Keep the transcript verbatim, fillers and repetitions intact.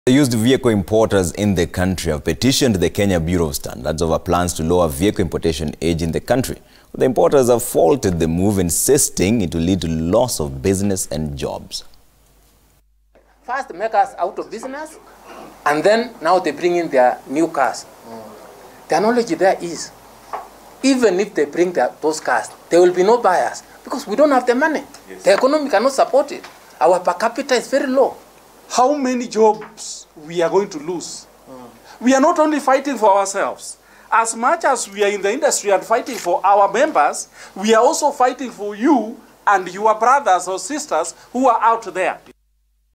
The used vehicle importers in the country have petitioned the Kenya Bureau of Standards over plans to lower vehicle importation age in the country. The importers have faulted the move, insisting it will lead to loss of business and jobs. First make us out of business, and then now they bring in their new cars. Mm. The knowledge there is, even if they bring their, those cars, there will be no buyers because we don't have the money. Yes. The economy cannot support it. Our per capita is very low. How many jobs we are going to lose? Mm. We are not only fighting for ourselves. As much as we are in the industry and fighting for our members, we are also fighting for you and your brothers or sisters who are out there.